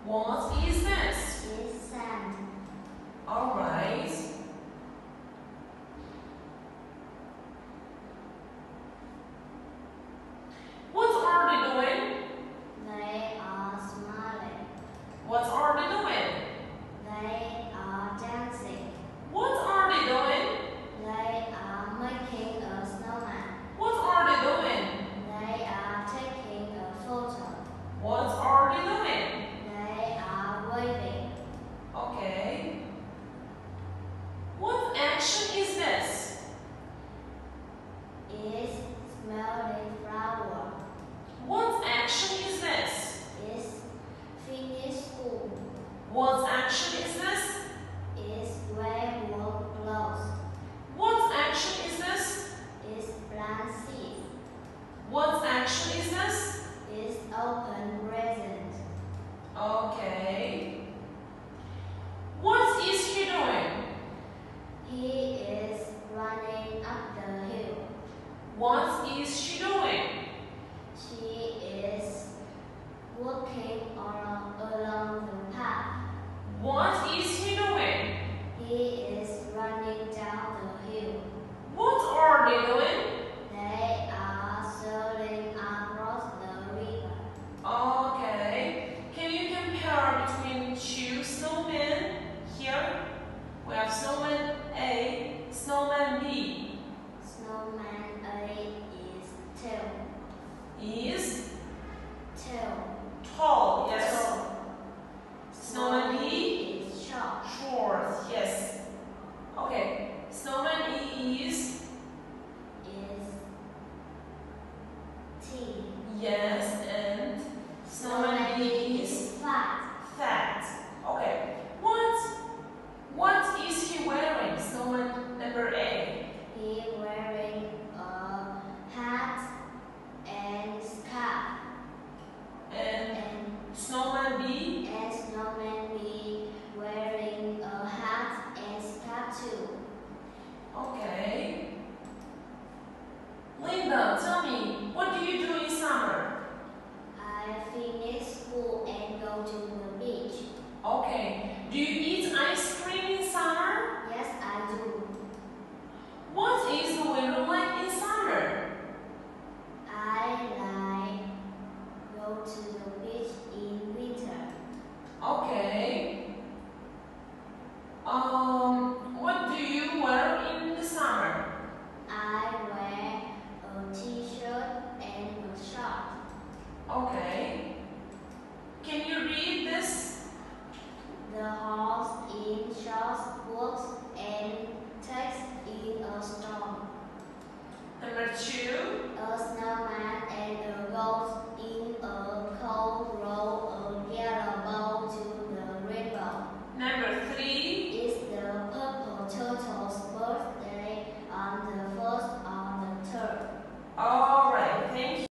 What is this? Is sand. All right. What are they doing? They are smiling. What are they doing? They are dancing. What are they doing? They are making a snowman. What are they doing? They are taking a photo. What are they doing? They are waving. Okay. What action is this? Is smelling flower. What action is this? Is finish school. What action